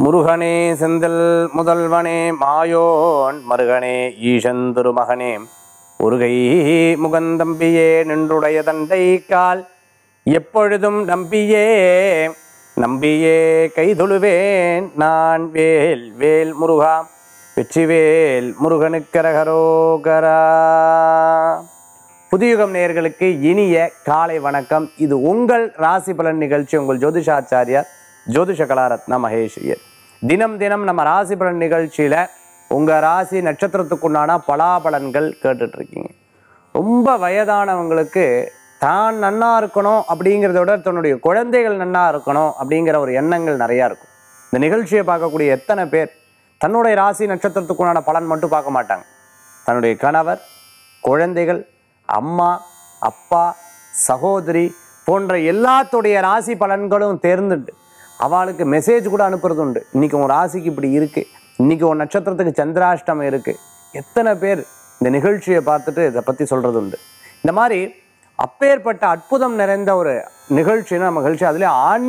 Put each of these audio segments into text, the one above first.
முருகனே செந்தில் முதல்வனே மாயோன் மருகனே ஈசன் திருமகனே ஒருகை முகந்தம்பியே நின்றுடைய தண்டை கால் எப்பொழுதும் நம்பியே நம்பியே கைதொழுவேன் நான் வேல் வேல் முருகா வெற்றிவேல் முருகனுக்கரகரோகரா. புதியுகம் நேயர்களுக்கு இனிய காலை வணக்கம். இது உங்கள் ராசி பலன் நிகழ்ச்சி. உங்கள் ஜோதிஷாச்சாரியார் ஜோதிஷ கலாரத்ன மகேஷ் ஐயர். தினம் தினம் நம்ம ராசி பலன் நிகழ்ச்சியில் உங்கள் ராசி நட்சத்திரத்துக்குண்டான பலாபலன்கள் கேட்டுட்ருக்கீங்க. ரொம்ப வயதானவங்களுக்கு தான் நன்னா இருக்கணும் அப்படிங்கிறத விட தன்னுடைய குழந்தைகள் நன்னா இருக்கணும் அப்படிங்கிற ஒரு எண்ணங்கள் நிறையா இருக்கும். இந்த நிகழ்ச்சியை பார்க்கக்கூடிய எத்தனை பேர் தன்னுடைய ராசி நட்சத்திரத்துக்குண்டான பலன் மட்டும் பார்க்க மாட்டாங்க. தன்னுடைய கணவர், குழந்தைகள், அம்மா, அப்பா, சகோதரி போன்ற எல்லாத்துடைய ராசி பலன்களும் தேர்ந்துட்டு அவளுக்கு மெசேஜ் கூட அனுப்புறது உண்டு. இன்றைக்கி உன் ராசிக்கு இப்படி இருக்குது, இன்றைக்கி உன் நட்சத்திரத்துக்கு சந்திராஷ்டமம் இருக்குது. எத்தனை பேர் இந்த நிகழ்ச்சியை பார்த்துட்டு இதை பற்றி சொல்கிறது உண்டு. இந்த மாதிரி அப்பேற்பட்ட அற்புதம் நிறைந்த ஒரு நிகழ்ச்சின்னு நம்ம நிகழ்ச்சி. அதில்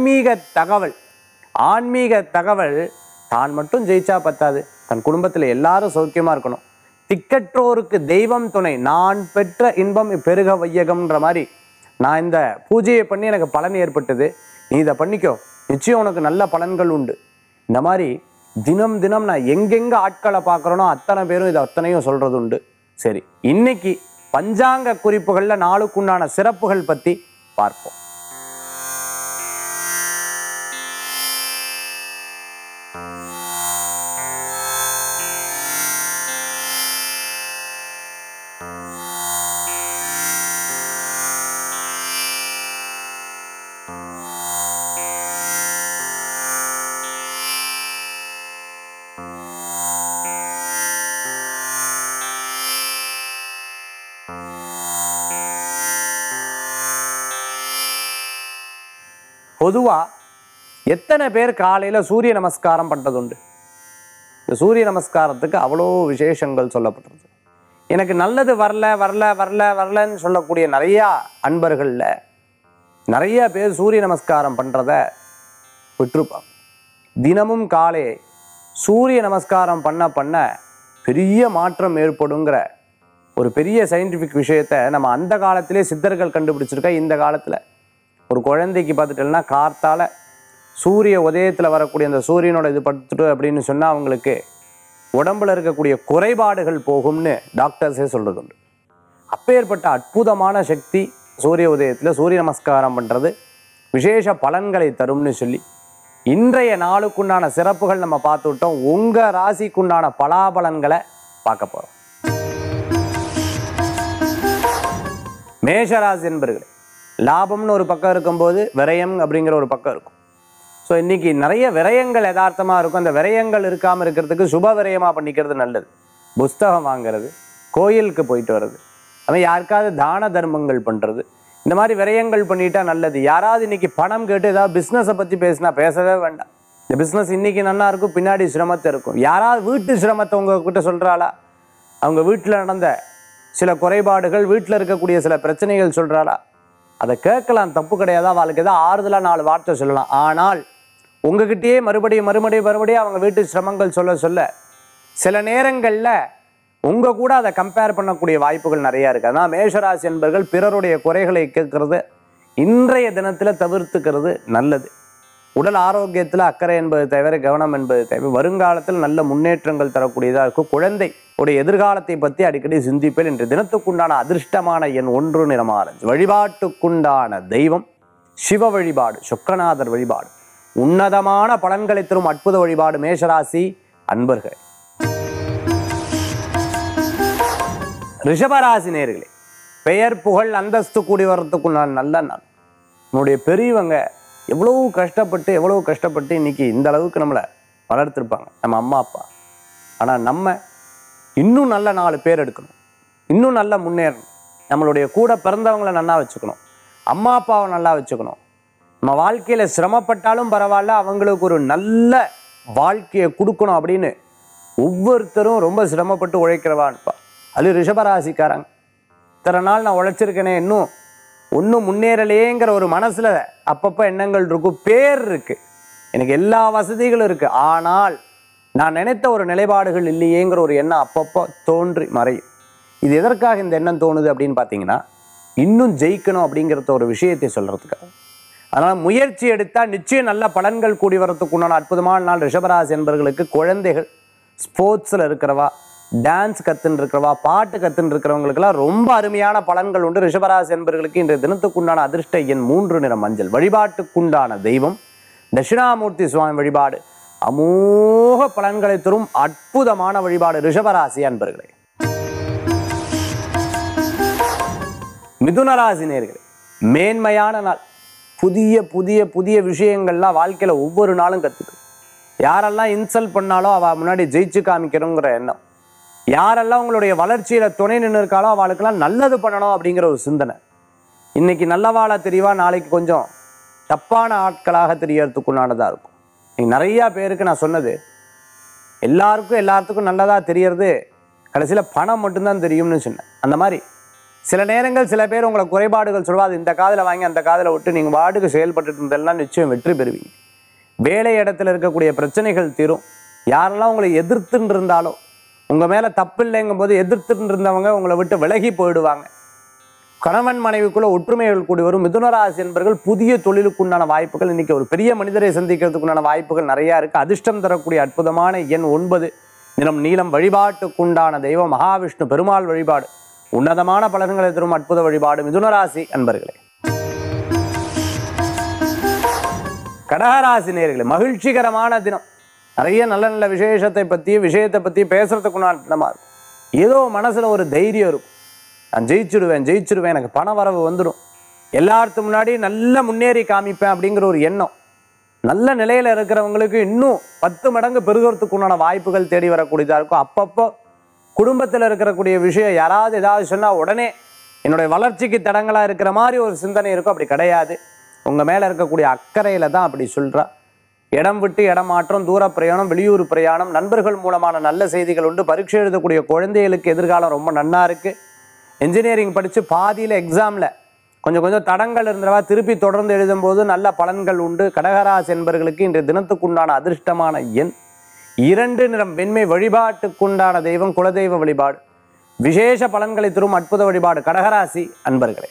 ஆன்மீக தகவல் தான் மட்டும் ஜெயிச்சா பத்தாது, தன் குடும்பத்தில் எல்லாரும் சௌக்கியமாக இருக்கணும். திக்கற்றோருக்கு தெய்வம் துணை, நான் பெற்ற இன்பம் பெருக வையகம்ன்ற மாதிரி நான் இந்த பூஜையை பண்ணி எனக்கு பலன் ஏற்பட்டது, நீ இதை பண்ணிக்கோ, நிச்சயம் உனக்கு நல்ல பலன்கள் உண்டு. இந்த மாதிரி தினம் தினம் நான் எங்கெங்கே ஆட்களை பார்க்குறேனோ அத்தனை பேரும் இதை அத்தனையும் சொல்கிறது உண்டு. சரி, இன்னைக்கு பஞ்சாங்க குறிப்புகளில் நாளுக்குண்டான சிறப்புகள் பற்றி பார்ப்போம். பொதுவாக எத்தனை பேர் காலையில் சூரிய நமஸ்காரம் பண்ணுறது உண்டு? இந்த சூரிய நமஸ்காரத்துக்கு அவ்வளோ விசேஷங்கள் சொல்லப்பட்டிருக்கு. எனக்கு நல்லது வரலன்னு சொல்லக்கூடிய நிறையா அன்பர்களில் நிறைய பேர் சூரிய நமஸ்காரம் பண்ணுறத விட்டுருப்பாங்க. தினமும் காலை சூரிய நமஸ்காரம் பண்ண பெரிய மாற்றம் ஏற்படுங்கிற ஒரு பெரிய சயின்டிஃபிக் விஷயத்தை நம்ம அந்த காலத்திலே சித்தர்கள் கண்டுபிடிச்சிருக்கா. இந்த காலத்தில் ஒரு குழந்தைக்கு பார்த்துட்டோம்னா கார்த்தால சூரிய உதயத்தில் வரக்கூடிய அந்த சூரியனோட இது படுத்துட்டு அப்படின்னு சொன்னால் அவங்களுக்கு உடம்புல இருக்கக்கூடிய குறைபாடுகள் போகும்னு டாக்டர்ஸே சொல்கிறது உண்டு. அப்பேற்பட்ட அற்புதமான சக்தி சூரிய உதயத்தில் சூரிய நமஸ்காரம் பண்ணுறது விசேஷ பலன்களை தரும்னு சொல்லி இன்றைய நாளுக்குண்டான சிறப்புகள் நம்ம பார்த்துவிட்டோம். உங்கள் ராசிக்குண்டான பலாபலன்களை பார்க்க போகிறோம். மேஷராசி என்பர்களே, லாபம்னு ஒரு பக்கம் இருக்கும்போது விரயம் அப்படிங்கிற ஒரு பக்கம் இருக்கும். ஸோ இன்றைக்கி நிறைய விரயங்கள் யதார்த்தமாக இருக்கும். அந்த விரயங்கள் இருக்காமல் இருக்கிறதுக்கு சுப விரயமாக பண்ணிக்கிறது நல்லது. புஸ்தகம் வாங்கிறது, கோயிலுக்கு போயிட்டு வர்றது, அதுமாதிரி யாருக்காவது தான தர்மங்கள் பண்ணுறது, இந்த மாதிரி விரயங்கள் பண்ணிட்டா நல்லது. யாராவது இன்றைக்கி பணம் கேட்டு ஏதாவது பிஸ்னஸை பற்றி பேசினா பேசவே வேண்டாம். இந்த பிஸ்னஸ் இன்றைக்கி நல்லா இருக்கும், பின்னாடி சிரமத்தை இருக்கும். யாராவது வீட்டு சிரமத்தை உங்ககிட்ட சொல்கிறாளா, அவங்க வீட்டில் நடந்த சில குறைபாடுகள், வீட்டில் இருக்கக்கூடிய சில பிரச்சனைகள் சொல்கிறாளா, அதை கேட்கலாம், தப்பு கிடையாது. அவளுக்கு ஏதாவது ஆறுதலாக 4 வார்த்தை சொல்லலாம். ஆனால் உங்ககிட்டயே மறுபடியும் அவங்க வீட்டு சிரமங்கள் சொல்ல சில நேரங்களில் உங்கள் கூட அதை கம்பேர் பண்ணக்கூடிய வாய்ப்புகள் நிறையா இருக்குது. அதனால் மேஷராசி என்பர்கள் பிறருடைய குறைகளை கேட்கறது இன்றைய தினத்தில் தவிர்த்துக்கிறது நல்லது. உடல் ஆரோக்கியத்தில் அக்கறை என்பது தேவை, கவனம் என்பது தேவை. வருங்காலத்தில் நல்ல முன்னேற்றங்கள் தரக்கூடியதாக இருக்கும். குழந்தை உடைய எதிர்காலத்தை பற்றி அடிக்கடி சிந்திப்பேன். இன்று தினத்துக்குண்டான அதிர்ஷ்டமான எண் 1 நிறம் ஆரஞ்சு. வழிபாட்டுக்குண்டான தெய்வம் சிவ வழிபாடு, சொக்கநாதர் வழிபாடு உன்னதமான பலன்களை தரும் அற்புத வழிபாடு. மேஷராசி அன்பர்கள். ரிஷபராசி நேயர்களே, பெயர் புகழ் அந்தஸ்து கூடி வர்றதுக்குண்டான நல்ல நாள். நம்முடைய பெரியவங்க எவ்வளவு கஷ்டப்பட்டு இன்னைக்கு இந்த அளவுக்கு நம்மளை வளர்த்துருப்பாங்க, நம்ம அம்மா அப்பா. ஆனால் நம்ம இன்னும் நல்ல 4 பேர் எடுக்கணும், இன்னும் நல்லா முன்னேறணும். நம்மளுடைய கூட பிறந்தவங்களை நல்லா வச்சுக்கணும், அம்மா அப்பாவை நல்லா வச்சுக்கணும். நம்ம வாழ்க்கையில் சிரமப்பட்டாலும் பரவாயில்ல, அவங்களுக்கு ஒரு நல்ல வாழ்க்கையை கொடுக்கணும் அப்படின்னு ஒவ்வொருத்தரும் ரொம்ப சிரமப்பட்டு உழைக்கிறவான்ப்பா. அது ரிஷபராசிக்காரங்க. இத்தனை நாள் நான் உழைச்சிருக்கேனே, இன்னும் முன்னேறலையேங்கிற ஒரு மனசில் அப்பப்போ எண்ணங்கள் இருக்கும். பேர் இருக்குது, எனக்கு எல்லா வசதிகளும் இருக்கு, ஆனால் நான் நினைத்த ஒரு நிலைப்பாடுகள் இல்லையேங்கிற ஒரு எண்ணம் அப்பப்போ தோன்றி மறையும். இது எதற்காக இந்த எண்ணம் தோணுது அப்படின்னு பார்த்தீங்கன்னா, இன்னும் ஜெயிக்கணும் அப்படிங்கிறத ஒரு விஷயத்தை சொல்றதுக்காக. அதனால் முயற்சி எடுத்தால் நிச்சயம் நல்ல பலன்கள் கூடி வரத்துக்கு உண்டான அற்புதமான நாள். ரிஷபராசி என்பவர்களுக்கு குழந்தைகள், ஸ்போர்ட்ஸில் இருக்கிறவா, டான்ஸ் கற்றுன்னு இருக்கிறவா, பாட்டு கற்றுன்னு இருக்கிறவங்களுக்கெல்லாம் ரொம்ப அருமையான பலன்கள் உண்டு. ரிஷபராசி என்பவர்களுக்கு இன்றைய தினத்துக்குண்டான அதிர்ஷ்ட எண் 3 நிற மஞ்சள். வழிபாட்டுக்குண்டான தெய்வம் தட்சிணாமூர்த்தி சுவாமி வழிபாடு அமோக பலன்களை தரும் அற்புதமான வழிபாடு. ரிஷபராசி அன்பர்களே. மிதுனராசி நேயர்களே, மேன்மையான நாள். புதிய புதிய புதிய விஷயங்கள்லாம் வாழ்க்கையில் ஒவ்வொரு நாளும் கற்றுக்கு. யாரெல்லாம் இன்சல்ட் பண்ணாலும் அவள் முன்னாடி ஜெயிச்சு காமிக்கணுங்கிற எண்ணம், யாரெல்லாம் உங்களுடைய வளர்ச்சியில் துணை நின்று இருக்காளோ அவளுக்கெல்லாம் நல்லது பண்ணணும் அப்படிங்கிற ஒரு சிந்தனை. இன்னைக்கு நல்லவாளா தெரியவா, நாளைக்கு கொஞ்சம் தப்பான ஆட்களாக தெரியறதுக்குண்டானதாக இருக்கும். நீங்கள் நிறையா பேருக்கு நான் சொன்னது, எல்லாத்துக்கும் நல்லதாக தெரியறது கடைசியில் பணம் மட்டும்தான் தெரியும்னு சொன்னேன். அந்த மாதிரி சில நேரங்கள் சில பேர் உங்களை குறைபாடுகள் சொல்வா, அது இந்த காதில் வாங்கி அந்த காதில் விட்டு நீங்கள் வாட்டுக்கு செயல்பட்டு இருந்தெல்லாம் நிச்சயம் வெற்றி பெறுவீங்க. வேலை இடத்துல இருக்கக்கூடிய பிரச்சனைகள் தீரும். யாரெல்லாம் உங்களை எதிர்த்துன்னு இருந்தாலோ, உங்கள் மேலே தப்பு இல்லைங்கும் போது எதிர்த்துன்னு இருந்தவங்க உங்களை விட்டு விலகி போயிடுவாங்க. கணவன் மனைவிக்குள்ள ஒற்றுமைகள் கூடி வரும். மிதுனராசி என்பவர்கள் புதிய தொழிலுக்குண்டான வாய்ப்புகள், இன்னைக்கு ஒரு பெரிய மனிதரை சந்திக்கிறதுக்குண்டான வாய்ப்புகள் நிறையா இருக்குது. அதிர்ஷ்டம் தரக்கூடிய அற்புதமான எண் 9 நிறம் நீலம். வழிபாட்டுக்குண்டான தெய்வம் மகாவிஷ்ணு பெருமாள் வழிபாடு உன்னதமான பலன்களை தரும் அற்புத வழிபாடு. மிதுனராசி அன்பர்களே. கடகராசி நேயர்களே, மகிழ்ச்சிகரமான தினம். நிறைய நல்ல நல்ல விஷயத்தை பற்றி பேசுறதுக்குண்டான தினமா இருக்கும். ஏதோ மனசுல ஒரு தைரியம் இருக்கும், நான் ஜெயிச்சிடுவேன், எனக்கு பண வரவு வந்துடும், எல்லாத்துக்கு முன்னாடி நல்ல முன்னேறி காமிப்பேன் அப்படிங்கிற ஒரு எண்ணம். நல்ல நிலையில இருக்கிறவங்களுக்கு இன்னும் 10 மடங்கு பெருகிறதுக்குண்டான வாய்ப்புகள் தேடி வரக்கூடியதாக இருக்கும். அப்பப்போ குடும்பத்தில் இருக்கக்கூடிய விஷயம் யாராவது ஏதாவது சொன்னால் உடனே என்னுடைய வளர்ச்சிக்கு தடங்களாக இருக்கிற மாதிரி ஒரு சிந்தனை இருக்கும். அப்படி கிடையாது. உங்கள் மேலே இருக்கக்கூடிய அக்கறையில் தான் அப்படி சொல்கிறா. இடம் விட்டு இடம் மாற்றம், தூர பிரயாணம், வெளியூர் பிரயாணம், நண்பர்கள் மூலமான நல்ல செய்திகள் உண்டு. பரீட்சை எழுதக்கூடிய குழந்தைகளுக்கு எதிர்காலம் ரொம்ப நன்னா இருக்குது. இன்ஜினியரிங் படித்து பாதியில் எக்ஸாமில் கொஞ்சம் தடங்கள் இருந்தவா திருப்பி தொடர்ந்து எழுதும்போது நல்ல பலன்கள் உண்டு. கடகராசி என்பவர்களுக்கு இன்றைய தினத்துக்குண்டான அதிர்ஷ்டமான எண் 2 நிறம் வெண்மை. வழிபாட்டுக்குண்டான தெய்வம் குலதெய்வ வழிபாடு விசேஷ பலன்களை தரும் அற்புத வழிபாடு. கடகராசி அன்பர்களே.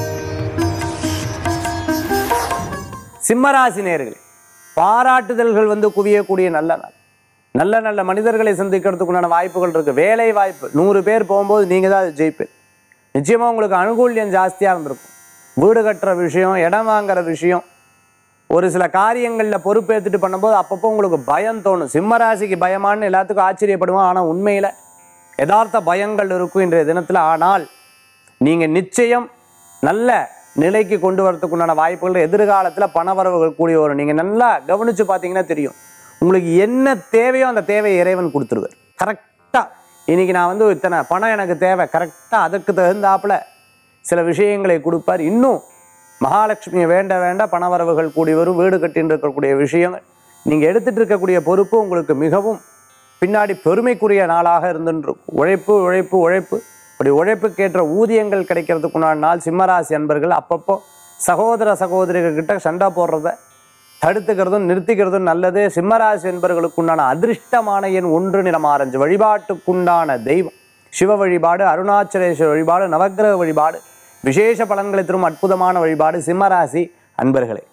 சிம்மராசி நேயர்களே, பாராட்டுதல்கள் குவியக்கூடிய நல்ல நாள். நல்ல நல்ல மனிதர்களை சந்திக்கிறதுக்குண்டான வாய்ப்புகள் இருக்கு. வேலை வாய்ப்பு 100 பேர் போகும்போது நீங்கள் தான் ஜெயிப்பீர். நிச்சயமாக உங்களுக்கு அனுகூல்யம் ஜாஸ்தியாக இருந்திருக்கும். வீடு கட்டுற விஷயம், இடம் வாங்குற விஷயம், ஒரு சில காரியங்களில் பொறுப்பேற்றுட்டு பண்ணும்போது அப்பப்போ உங்களுக்கு பயம் தோணும். சிம்மராசிக்கு பயமானு எல்லாத்துக்கும் ஆச்சரியப்படுவோம். ஆனால் உண்மையில் யதார்த்த பயங்கள் இருக்கும் இன்றைய தினத்தில். ஆனால் நீங்கள் நிச்சயம் நல்ல நிலைக்கு கொண்டு வரதுக்குண்டான வாய்ப்புகள், எதிர்காலத்தில் பணவரவுகள் கூடிய வரும். நீங்கள் நல்லா கவனித்து பார்த்தீங்கன்னா தெரியும், உங்களுக்கு என்ன தேவையோ அந்த தேவையை இறைவன் கொடுத்துருவார். கரெக்டாக இன்றைக்கி நான் இத்தனை பணம் எனக்கு தேவை, கரெக்டாக அதற்கு தகுந்தாப்புல சில விஷயங்களை கொடுப்பார். இன்னும் மகாலட்சுமியை வேண்ட பணவரவுகள் கூடி வரும். வீடு கட்டின்னு இருக்கக்கூடிய விஷயங்கள், நீங்கள் எடுத்துகிட்டு இருக்கக்கூடிய பொறுப்பு உங்களுக்கு மிகவும் பின்னாடி பெருமைக்குரிய நாளாக இருந்துருக்கும். உழைப்பு அப்படி உழைப்புக்கேற்ற ஊதியங்கள் கிடைக்கிறதுக்குண்டான நாள். சிம்மராசி அன்பர்கள் அப்பப்போ சகோதரிகிட்ட சண்டை போடுறத தடுத்துக்கிறதும் நிறுத்திக்கிறதும் நல்லது. சிம்மராசி என்பவர்களுக்குண்டான அதிர்ஷ்டமான எண் 1 நிறம் ஆரஞ்சு. வழிபாட்டுக்குண்டான தெய்வம் சிவ வழிபாடு, அருணாச்சலேஸ்வரர் வழிபாடு, நவக்கிரக வழிபாடு விசேஷ பலன்களை தரும் அற்புதமான வழிபாடு. சிம்மராசி அன்பர்களே.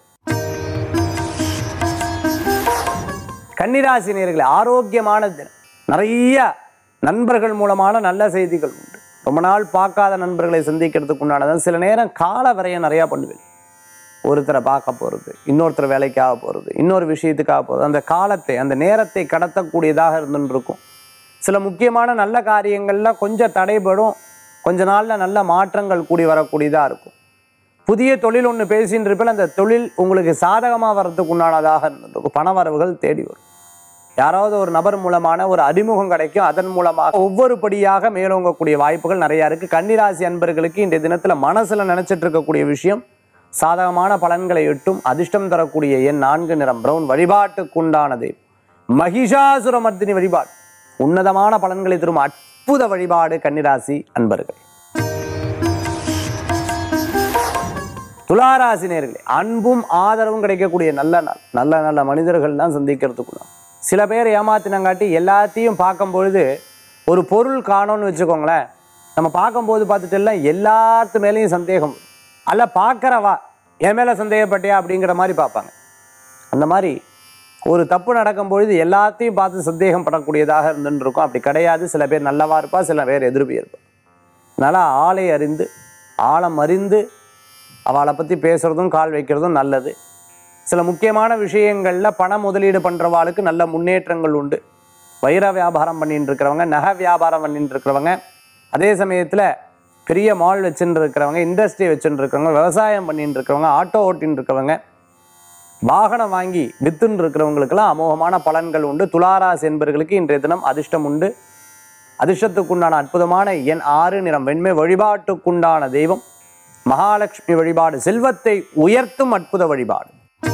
கன்னிராசி நேயர்களே, ஆரோக்கியமான தினம். நிறைய நண்பர்கள் மூலமான நல்ல செய்திகள் உண்டு. ரொம்ப நாள் பார்க்காத நண்பர்களை சந்திக்கிறதுக்கு உண்டானது. சில நேரம் கால விரயம் நிறையா பண்ணுவேன். ஒருத்தரை பார்க்க போகிறது, இன்னொருத்தர் வேலைக்காக போகிறது, இன்னொரு விஷயத்துக்காக போகிறது. அந்த காலத்தை அந்த நேரத்தை கடத்தக்கூடியதாக இருந்துருக்கும். சில முக்கியமான நல்ல காரியங்களில் கொஞ்சம் தடைபடும். கொஞ்ச நாளில் நல்ல மாற்றங்கள் கூடி வரக்கூடியதாக இருக்கும். புதிய தொழில் ஒன்று பேசின்னு இருப்பில் அந்த தொழில் உங்களுக்கு சாதகமாக வர்றதுக்கு உண்டானதாக இருந்துருக்கும். பண வரவுகள் தேடி வரும். யாராவது ஒரு நபர் மூலமான ஒரு அறிமுகம் கிடைக்கும். அதன் மூலமாக ஒவ்வொரு படியாக மேலோங்கக்கூடிய வாய்ப்புகள் நிறையா இருக்குது. கன்னிராசி அன்பர்களுக்கு இன்றைய தினத்தில் மனசில் நினச்சிட்டு இருக்கக்கூடிய விஷயம் சாதகமான பலன்களை எட்டும். அதிர்ஷ்டம் தரக்கூடிய எண் 4 நிறம் பிரவுன். வழிபாட்டுக்குண்டானது மகிஷாசுரமர்த்தினி வழிபாடு உன்னதமான பலன்களை தரும் அற்புத வழிபாடு. கன்னிராசி அன்பர்கள். துளாராசி நேயர்களே, அன்பும் ஆதரவும் கிடைக்கக்கூடிய நல்ல நாள். நல்ல நல்ல மனிதர்கள் தான் சந்திக்கிறதுக்குள்ள. சில பேர் ஏமாத்தினங்காட்டி எல்லாத்தையும் பார்க்கும்பொழுது ஒரு பொருள் காணோன்னு வச்சுக்கோங்களேன், நம்ம பார்க்கும்போது பார்த்துட்டு எல்லாத்து மேலேயும் சந்தேகம் அல்ல, பார்க்குறவா என் மேலே சந்தேகப்பட்டியா அப்படிங்கிற மாதிரி பார்ப்பாங்க. அந்த மாதிரி ஒரு தப்பு நடக்கும்பொழுது எல்லாத்தையும் பார்த்து சந்தேகம் படக்கூடியதாக இருந்துன்னு இருக்கும். அப்படி கிடையாது. சில பேர் நல்லவா இருப்பா, சில பேர் எதிர்ப்பு இருப்பா. அதனால் ஆளை அறிந்து ஆழம் அறிந்து அவளை பற்றி பேசுகிறதும் கால் வைக்கிறதும் நல்லது. சில முக்கியமான விஷயங்களில் பண முதலீடு பண்ணுறவாளுக்கு நல்ல முன்னேற்றங்கள் உண்டு. வைர வியாபாரம் பண்ணிட்டு இருக்கிறவங்க, நகை வியாபாரம் பண்ணிட்டு இருக்கிறவங்க, அதே சமயத்தில் பெரிய மால் வச்சுட்டு இருக்கிறவங்க, இண்டஸ்ட்ரி வச்சுட்டு இருக்கிறவங்க, விவசாயம் பண்ணிட்டு இருக்கிறவங்க, ஆட்டோ ஓட்டின்னு இருக்கிறவங்க, வாகனம் வாங்கி வித்துன்னு இருக்கிறவங்களுக்கெல்லாம் அமோகமான பலன்கள் உண்டு. துளாராசி என்பவர்களுக்கு இன்றைய தினம் அதிர்ஷ்டம் உண்டு. அதிர்ஷ்டத்துக்குண்டான அற்புதமான எண் 6, நிறம் வெண்மை. வழிபாட்டுக்குண்டான தெய்வம் மகாலட்சுமி வழிபாடு. செல்வத்தை உயர்த்தும் அற்புத வழிபாடு.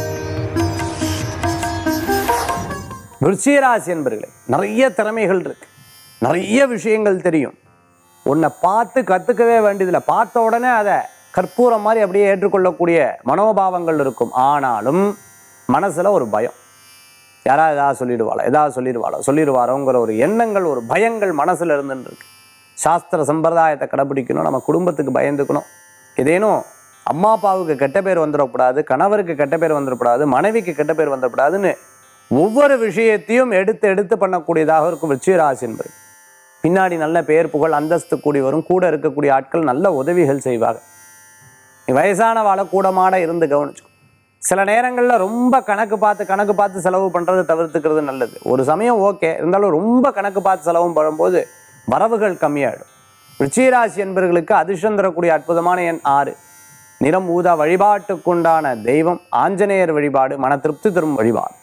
விருச்சிகராசி என்பவர்களே, நிறைய திறமைகள் இருக்கு, நிறைய விஷயங்கள் தெரியும். உன்னை பார்த்து கற்றுக்கவே வேண்டியதில்லை, பார்த்த உடனே அதை கற்பூரம் மாதிரி அப்படியே ஏற்றுக்கொள்ளக்கூடிய மனோபாவங்கள் இருக்கும். ஆனாலும் மனசில் ஒரு பயம், யாராவது ஏதாவது சொல்லிடுவாரோங்கிற ஒரு எண்ணங்கள், ஒரு பயங்கள் மனசில் இருந்துன்னு இருக்கு. சாஸ்திர சம்பிரதாயத்தை கடைப்பிடிக்கணும், நம்ம குடும்பத்துக்கு பயந்துக்கணும். ஏதேனும் அம்மா அப்பாவுக்கு கெட்ட பேர் வந்துடக்கூடாது, கணவருக்கு கெட்ட பேர் வந்துடக்கூடாது, மனைவிக்கு கெட்ட பேர் வந்துடக்கூடாதுன்னு ஒவ்வொரு விஷயத்தையும் எடுத்து பண்ணக்கூடியதாக இருக்கும் விருச்சிகராசி என்பது. பின்னாடி நல்ல பேர் புகழ் அந்தஸ்து கூடி வரும். கூட இருக்கக்கூடிய ஆட்கள் நல்ல உதவிகள் செய்வாங்க. வயசான வாழை கூடமாட இருந்து கவனிச்சுக்கும். சில நேரங்களில் ரொம்ப கணக்கு பார்த்து செலவு பண்ணுறது தவிர்த்துக்கிறது நல்லது. ஒரு சமயம் ஓகே, இருந்தாலும் ரொம்ப கணக்கு பார்த்து செலவும் பண்ணும்போது வரவுகள் கம்மியாயிடும். விருச்சிகராசி என்பவர்களுக்கு அதிர்ஷ்டம் தரக்கூடிய அற்புதமான எண் 6, நிறம் ஊதா. வழிபாட்டுக்குண்டான தெய்வம் ஆஞ்சநேயர் வழிபாடு. மன திருப்தி தரும் வழிபாடு.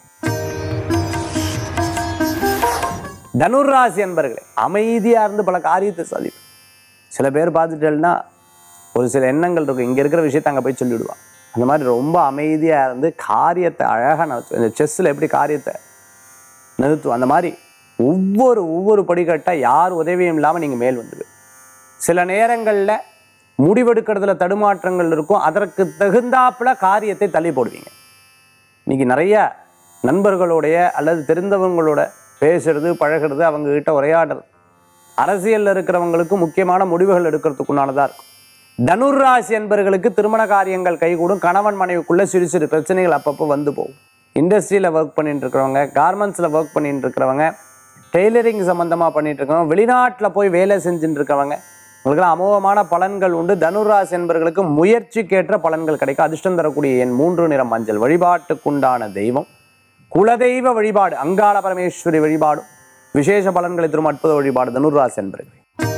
தனுராசி என்பவர்களே, அமைதியாக இருந்து பல காரியத்தை சாதிப்பேன். சில பேர் பார்த்துட்டேன்னா ஒரு சில எண்ணங்கள் இருக்கும், இங்கே இருக்கிற விஷயத்தை அங்கே போய் சொல்லிவிடுவான். அந்த மாதிரி ரொம்ப அமைதியாக இருந்து காரியத்தை அழகாக நடத்தும். இந்த செஸ்ஸில் எப்படி காரியத்தை நிறுத்தும், அந்த மாதிரி ஒவ்வொரு படிக்கட்டாக யார் உதவியும் இல்லாமல் நீங்கள் மேல் வந்துடுவீங்க. சில நேரங்களில் முடிவெடுக்கிறதுல தடுமாற்றங்கள் இருக்கும், அதற்கு தகுந்தாப்புல காரியத்தை தள்ளி போடுவீங்க. இன்னைக்கு நிறைய நண்பர்களுடைய அல்லது தெரிந்தவங்களோட பேசுறது, பழகிறது, அவங்ககிட்ட உரையாடுறது, அரசியலில் இருக்கிறவங்களுக்கு முக்கியமான முடிவுகள் எடுக்கிறதுக்குண்டானதாக இருக்கும். தனுராசி என்பவர்களுக்கு திருமண காரியங்கள் கைகூடும். கணவன் மனைவிக்குள்ளே சிறு சிறு பிரச்சனைகள் அப்பப்போ வந்து போகும். இண்டஸ்ட்ரியில் ஒர்க் பண்ணிட்டு இருக்கிறவங்க, கார்மெண்ட்ஸில் ஒர்க் பண்ணிட்டு இருக்கிறவங்க, டெய்லரிங் சம்மந்தமாக பண்ணிட்டு இருக்கிறவங்க, வெளிநாட்டில் போய் வேலை செஞ்சுட்டு இருக்கிறவங்க, உங்களுக்கெல்லாம் அமோகமான பலன்கள் உண்டு. தனுராசி என்பவர்களுக்கு முயற்சிக்கேற்ற பலன்கள் கிடைக்கும். அதிர்ஷ்டம் தரக்கூடிய எண் 3, நிறம் மஞ்சள். வழிபாட்டுக்குண்டான தெய்வம் குலதெய்வ வழிபாடு. அங்காள பரமேஸ்வரி வழிபாடும் விசேஷ பலன்களை தரும் அற்புத வழிபாடு. தனுராசி என்பவர்கள்.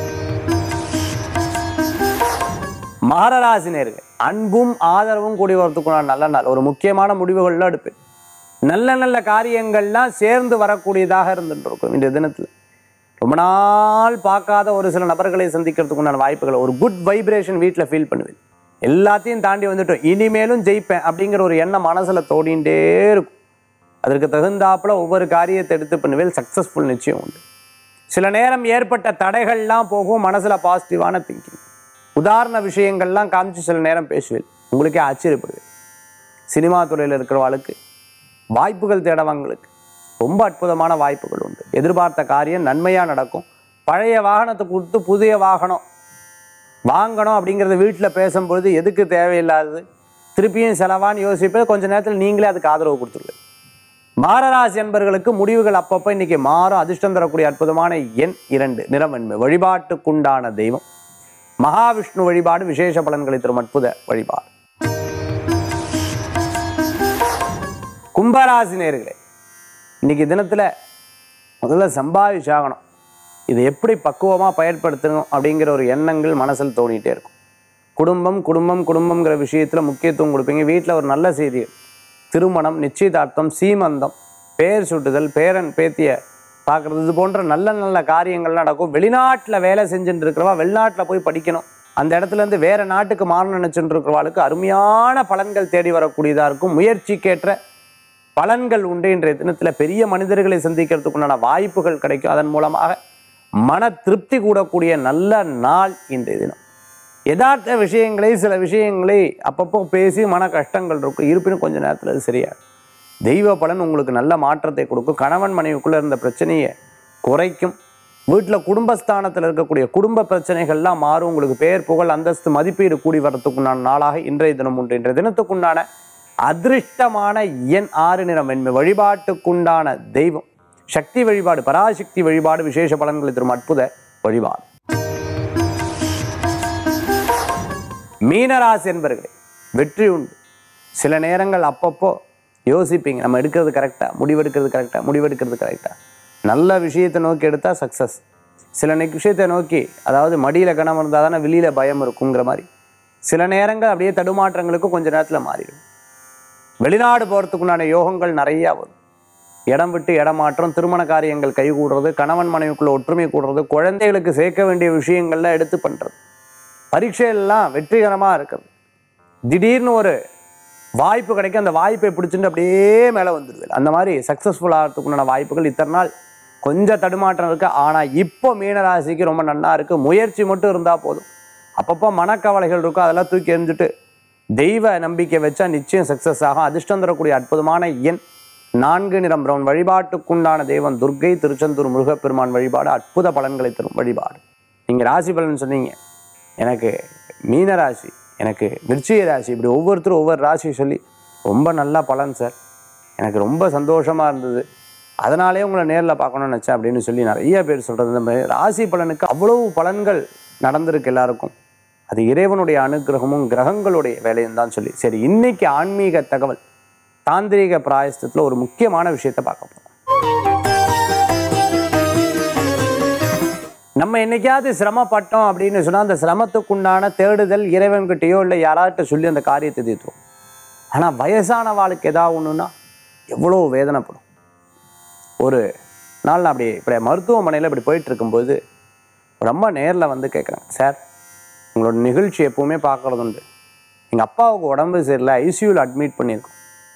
மகர நேயர்கள், அன்பும் ஆதரவும் கூடி வரத்துக்குண்டான நல்ல நாள். ஒரு முக்கியமான முடிவுகள்லாம் எடுப்பேன். நல்ல காரியங்கள்லாம் சேர்ந்து வரக்கூடியதாக இருந்துருக்கும். இந்த தினத்தில் ரொம்ப நாள் பார்க்காத ஒரு சில நபர்களை சந்திக்கிறதுக்குண்டான வாய்ப்புகள், ஒரு குட் வைப்ரேஷன் வீட்டில் ஃபீல் பண்ணுவேன். எல்லாத்தையும் தாண்டி வந்துட்டோம், இனிமேலும் ஜெயிப்பேன் அப்படிங்கிற ஒரு எண்ணம் மனசில் தோடிண்டே இருக்கும். அதற்கு தகுந்தாப்புல ஒவ்வொரு காரியத்தை எடுத்து பண்ணுவேன், சக்ஸஸ்ஃபுல் நிச்சயம் உண்டு. சில நேரம் ஏற்பட்ட தடைகள்லாம் போகும், மனசில் பாசிட்டிவான திங்கிங். உதாரண விஷயங்கள்லாம் காமிச்சு சில நேரம் பேசுவேன், உங்களுக்கே ஆச்சரியப்படுவேன். சினிமா துறையில் இருக்கிறவாளுக்கு வாய்ப்புகள் தேடவங்களுக்கு ரொம்ப அற்புதமான வாய்ப்புகள் உண்டு. எதிர்பார்த்த காரியம் நன்மையாக நடக்கும். பழைய வாகனத்தை கொடுத்து புதிய வாகனம் வாங்கணும் அப்படிங்கிறத வீட்டில் பேசும்பொழுது எதுக்கு தேவையில்லாதது திருப்பியும் செலவான்னு யோசிப்பது, கொஞ்சம் நேரத்தில் நீங்களே அதுக்கு ஆதரவு கொடுத்துருவீங்க. மகர என்பவர்களுக்கு முடிவுகள் அப்பப்போ இன்னைக்கு மாறும். அதிர்ஷ்டம் தரக்கூடிய அற்புதமான எண் 2, நிறம் வெண்மை. வழிபாட்டுக்குண்டான தெய்வம் மகாவிஷ்ணு வழிபாடு. விசேஷ பலன்களை தரும் அற்புத வழிபாடு. கும்பராசி நேயர்களே, இன்னைக்கு தினத்தில் முதல்ல சம்பாதிச்சாகணும், இதை எப்படி பக்குவமாக பயன்படுத்தணும் அப்படிங்கிற ஒரு எண்ணங்கள் மனசில் தோணிகிட்டே இருக்கும். குடும்பங்கிற விஷயத்தில் முக்கியத்துவம் கொடுப்பீங்க. வீட்டில் ஒரு நல்ல செய்தி, திருமணம், நிச்சயதார்த்தம், சீமந்தம், பேர் சுட்டுதல், பேரன் பேத்திய பார்க்குறது, இது போன்ற நல்ல காரியங்கள் நடக்கும். வெளிநாட்டில் வேலை செஞ்சுட்டு இருக்கிறவா வெளிநாட்டில் போய் படிக்கணும், அந்த இடத்துலேருந்து வேறு நாட்டுக்கு மாறணும்னு நினச்சிட்டு இருக்கிறவாளுக்கு அருமையான பலன்கள் தேடி வரக்கூடியதாக இருக்கும். முயற்சிக்கேற்ற பலன்கள் உண்டு. இன்றைய தினத்தில் பெரிய மனிதர்களை சந்திக்கிறதுக்குண்டான வாய்ப்புகள் கிடைக்கும். அதன் மூலமாக மன திருப்தி கூடக்கூடிய நல்ல நாள் இன்றைய தினம். யதார்த்த விஷயங்களை சில விஷயங்களை அப்பப்போ பேசி மன கஷ்டங்கள் இருக்கும், இருப்பினும் கொஞ்ச நேரத்தில் அது சரியாக தெய்வ பலன் உங்களுக்கு நல்ல மாற்றத்தை கொடுக்கும். கணவன் மனைவிக்குள்ளே இருந்த பிரச்சனையை குறைக்கும். வீட்டில் குடும்பஸ்தானத்தில் இருக்கக்கூடிய குடும்ப பிரச்சனைகள்லாம் மாறும். உங்களுக்கு பெயர் புகழ் அந்தஸ்து மதிப்பீடு கூடி வரத்துக்குண்டான நாளாக இன்றைய தினம் உண்டு. இன்றைய தினத்துக்குண்டான அதிர்ஷ்டமான எண் 6 நிறம் வெண்மை. வழிபாட்டுக்குண்டான தெய்வம் சக்தி வழிபாடு, பராசக்தி வழிபாடு விசேஷ பலன்களை தரும் அற்புத வழிபாடு. மீனராசி என்பர்களே, வெற்றி உண்டு. சில நேரங்கள் அப்பப்போ யோசிப்பீங்க, நம்ம எடுக்கிறது கரெக்டாக, முடிவெடுக்கிறது கரெக்டாக. நல்ல விஷயத்தை நோக்கி எடுத்தால் சக்ஸஸ். சில விஷயத்தை நோக்கி, அதாவது மடியில் கணம் இருந்தால் தானே வெளியில் பயம் இருக்குங்கிற மாதிரி சில நேரங்கள் அப்படியே தடுமாற்றங்களுக்கு கொஞ்ச நேரத்தில் மாறிடும். வெளிநாடு போகிறதுக்குண்டான யோகங்கள் நிறையா வரும். இடம் விட்டு இடமாற்றம், திருமண காரியங்கள் கைகூடுறது, கணவன் மனைவிக்குள்ள ஒற்றுமை கூடுறது, குழந்தைகளுக்கு சேர்க்க வேண்டிய விஷயங்கள்லாம் எடுத்து பண்ணுறது, பரீட்சையெல்லாம் வெற்றிகரமாக இருக்கிறது. திடீர்னு ஒரு வாய்ப்பு கிடைக்கும், அந்த வாய்ப்பை பிடிச்சிட்டு அப்படியே மேலே வந்துடுது. அந்த மாதிரி சக்ஸஸ்ஃபுல் ஆகிறதுக்குண்டான வாய்ப்புகள் இத்தனை நாள் கொஞ்சம் தடுமாற்றம் இருக்குது. ஆனால் இப்போ மீனராசிக்கு ரொம்ப நன்னா இருக்குது. முயற்சி மட்டும் இருந்தால் போதும். அப்பப்போ மனக்கவலைகள் இருக்கும், அதெல்லாம் தூக்கி எறிஞ்சிட்டு தெய்வ நம்பிக்கை வச்சா நிச்சயம் சக்ஸஸ் ஆகும். அதிர்ஷ்டம் தரக்கூடிய அற்புதமான எண் 4 நிறம் பிரவுன். வழிபாட்டுக்குண்டான தெய்வம் துர்க்கை, திருச்செந்தூர் முருகப்பெருமான் வழிபாடு அற்புத பலன்களை தரும் வழிபாடு. நீங்கள் ராசி பலன் சொன்னீங்க, எனக்கு மீனராசி, எனக்கு விருச்சிக ராசி, இப்படி ஒவ்வொருத்தரும் ஒவ்வொரு ராசி சொல்லி ரொம்ப நல்லா பலன் சார், எனக்கு ரொம்ப சந்தோஷமாக இருந்தது, அதனாலே உங்களை நேரில் பார்க்கணும்னு நினச்சேன் அப்படின்னு சொல்லி நிறைய பேர் சொல்கிறது. இந்த மாதிரி ராசி பலனுக்கு அவ்வளவு பலன்கள் நடந்திருக்கு எல்லாருக்கும். அது இறைவனுடைய அனுகிரகமும் கிரகங்களுடைய வேலையும் தான் சொல்லி. சரி, இன்னைக்கு ஆன்மீக தகவல் தாந்திரீக பிராயஸ்தத்தில் ஒரு முக்கியமான விஷயத்தை பார்க்க போகிறோம். நம்ம என்னைக்காவது சிரமப்பட்டோம் அப்படின்னு சொன்னால் அந்த சிரமத்துக்குண்டான தேடுதல் இறைவன்கிட்டயோ இல்லை யாராட்ட சொல்லி அந்த காரியத்தை தீர்த்துவோம். ஆனால் வயசான வாழ்க்கை ஏதாவது ஒன்றுன்னா எவ்வளோ வேதனைப்படும். ஒரு நாள் நான் இப்படி மருத்துவமனையில் இப்படி போயிட்டு இருக்கும்போது ரொம்ப நேரில் வந்து கேட்குறாங்க, சார் உங்களோட நிகழ்ச்சி எப்போவுமே பார்க்குறது உண்டு, எங்கள் அப்பாவுக்கு உடம்பு சரியில்லை, ஐசியூவில் அட்மிட் பண்ணியிருக்கோம்,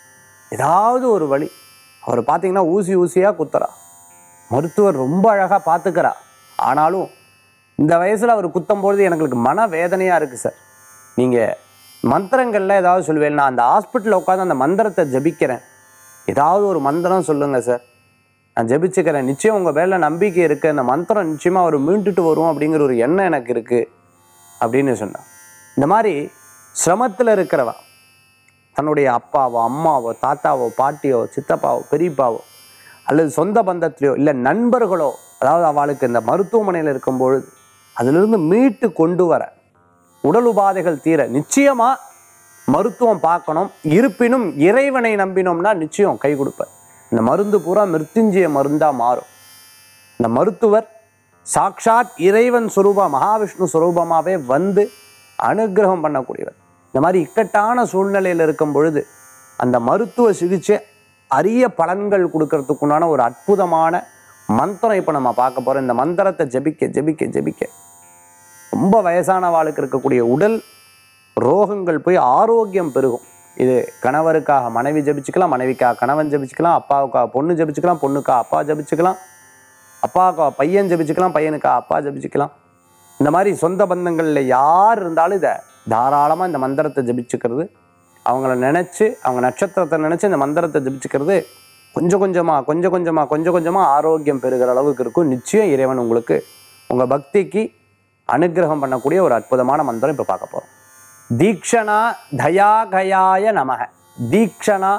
ஏதாவது ஒரு வழி, அவர் பார்த்தீங்கன்னா ஊசியாக குத்துறா, மருத்துவர் ரொம்ப அழகாக பார்த்துக்கிறா, ஆனாலும் இந்த வயசில் அவர் குத்தும்பொழுது எனக்கு மன வேதனையாக இருக்குது சார், நீங்கள் மந்திரங்களில் ஏதாவது சொல்லுவேன், நான் அந்த ஹாஸ்பிட்டலில் உட்காந்து அந்த மந்திரத்தை ஜபிக்கிறேன், ஏதாவது ஒரு மந்திரம் சொல்லுங்கள் சார், நான் ஜபிச்சுக்கிறேன், நிச்சயம் உங்கள் வேலை நம்பிக்கை இருக்குது, அந்த மந்திரம் நிச்சயமாக அவர் மீண்டுட்டு வரும் அப்படிங்கிற ஒரு எண்ணம் எனக்கு இருக்குது அப்படின்னு சொன்னான். இந்த மாதிரி சிரமத்தில் இருக்கிறவா தன்னுடைய அப்பாவோ அம்மாவோ தாத்தாவோ பாட்டியோ சித்தப்பாவோ பெரியப்பாவோ அல்லது சொந்த பந்தத்திலையோ இல்லை நண்பர்களோ, அதாவது அவளுக்கு இந்த மருத்துவமனையில் இருக்கும்பொழுது அதிலிருந்து மீட்டு கொண்டு வர, உடல் உபாதைகள் தீர நிச்சயமாக மருத்துவம் பார்க்கணும். இருப்பினும் இறைவனை நம்பினோம்னா நிச்சயம் கை கொடுப்பார். இந்த மருந்து பூரா மிருத்யுஞ்சய மருந்தாக மாறும். இந்த மருத்துவர் சாக்ஷாத் இறைவன் சுரூபா மகாவிஷ்ணு சுரூபமாகவே வந்து அனுகிரகம் பண்ணக்கூடியவர். இந்த மாதிரி இக்கட்டான சூழ்நிலையில் இருக்கும் பொழுது அந்த மருத்துவ சிகிச்சை அரிய பலன்கள் கொடுக்கறதுக்குண்டான ஒரு அற்புதமான மந்திரம் இப்போ நம்ம பார்க்க போகிறோம். இந்த மந்திரத்தை ஜபிக்க ஜபிக்க ஜபிக்க ரொம்ப வயசான வாழ்க்கை இருக்கக்கூடிய உடல் ரோகங்கள் போய் ஆரோக்கியம் பெருகும். இது கணவருக்காக மனைவி ஜபிச்சுக்கலாம், மனைவிக்காக கணவன் ஜபிச்சுக்கலாம், அப்பாவுக்காக பொண்ணு ஜபிச்சுக்கலாம், பொண்ணுக்காக அப்பா ஜபிச்சுக்கலாம், அப்பாவுக்காக பையன் ஜபிச்சுக்கலாம், பையனுக்காக அப்பா ஜபிச்சுக்கலாம். இந்த மாதிரி சொந்த பந்தங்களில் யார் இருந்தாலும் இதை தாராளமாக இந்த மந்திரத்தை ஜபிச்சுக்கிறது, அவங்கள நினச்சி அவங்க நட்சத்திரத்தை நினச்சி இந்த மந்திரத்தை ஜபிச்சுக்கிறது கொஞ்சம் கொஞ்சமாக ஆரோக்கியம் பெறுகிற அளவுக்கு இருக்கும். நிச்சயம் இறைவன் உங்களுக்கு உங்கள் பக்திக்கு அனுகிரகம் பண்ணக்கூடிய ஒரு அற்புதமான மந்திரம் இப்போ பார்க்க போகிறோம். தீக்ஷணா தயாகயாய நமக. தீக்ஷணா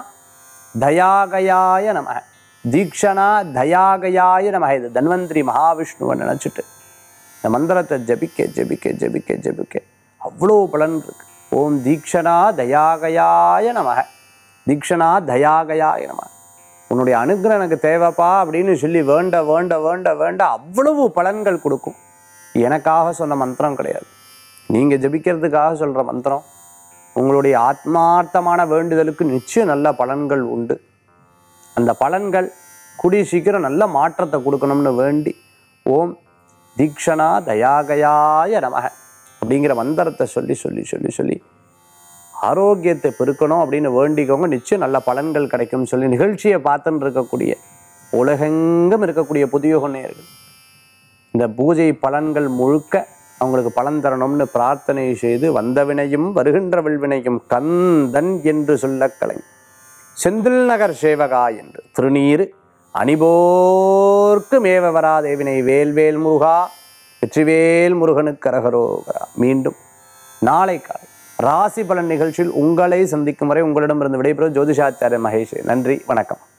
தயாகயாய நமக. தீக்ஷணா தயாகயாய நமக. இது தன்வந்திரி மகாவிஷ்ணுவை நினச்சிட்டு இந்த மந்திரத்தை ஜபிக்க ஜபிக்க ஜபிக்க ஜபிக்க அவ்வளோ பலன் இருக்கு. ஓம் தீக்ஷணா தயாகயாய நமக. தீக்ஷணா தயாகயாய நமக. உன்னுடைய அனுகிரகம் எனக்கு தேவைப்பா அப்படின்னு சொல்லி வேண்ட வேண்ட வேண்ட வேண்ட அவ்வளவு பலன்கள் கொடுக்கும். எனக்காக சொன்ன மந்திரம் கிடையாது, நீங்கள் ஜபிக்கிறதுக்காக சொல்கிற மந்திரம். உங்களுடைய ஆத்மார்த்தமான வேண்டுதலுக்கு நிச்சயம் நல்ல பலன்கள் உண்டு. அந்த பலன்கள் கூடிய சீக்கிரம் நல்ல மாற்றத்தை கொடுக்கணும்னு வேண்டி ஓம் தீக்ஷணா தயாகயாய நமக அப்படிங்கிற மந்திரத்தை சொல்லி சொல்லி சொல்லி சொல்லி ஆரோக்கியத்தை பெருக்கணும் அப்படின்னு வேண்டிக்கோங்க. நிச்சயம் நல்ல பலன்கள் கிடைக்கும்னு சொல்லி நிகழ்ச்சியை பார்த்துன்னு இருக்கக்கூடிய உலகெங்கும் இருக்கக்கூடிய புதிய நேயர்கள் இந்த பூஜை பலன்கள் முழுக்க அவங்களுக்கு பலன் தரணும்னு பிரார்த்தனை செய்து வந்த வினையும் வருகின்ற வில்வினையும் கந்தன் என்று சொல்ல கலை செந்தில் நகர் சேவகா என்று திருநீர் அணிபோர்க்கு மேவ வராதேவினை வேல்வேல் முருகா வெற்றிவேல் முருகனுக்கு கரகரோகரா. மீண்டும் நாளை காலை ராசி பலன் நிகழ்ச்சியில் உங்களை சந்திக்கும் வரை உங்களிடமிருந்து விடைபெறும் ஜோதிஷாச்சாரிய மகேஷ். நன்றி, வணக்கம்.